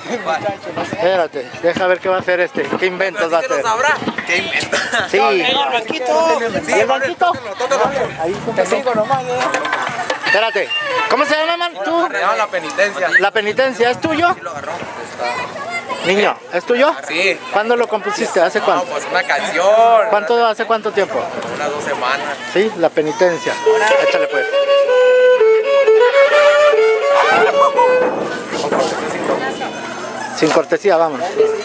Espérate, deja ver qué va a hacer este. ¿Qué inventos va a hacer? ¿Qué inventa? Sí. El banquito. ¿Y el banquito? Ahí te sigo nomás. Espérate. ¿Cómo se llama, man? ¿Tú? La penitencia. La penitencia, ¿es tuyo? Sí lo agarró. Niño, ¿es tuyo? Sí. ¿Cuándo lo compusiste? ¿Hace No, cuánto? pues una canción. ¿Hace cuánto tiempo? Unas 2 semanas. Sí, la penitencia. Échale pues. Sin cortesía, vámonos.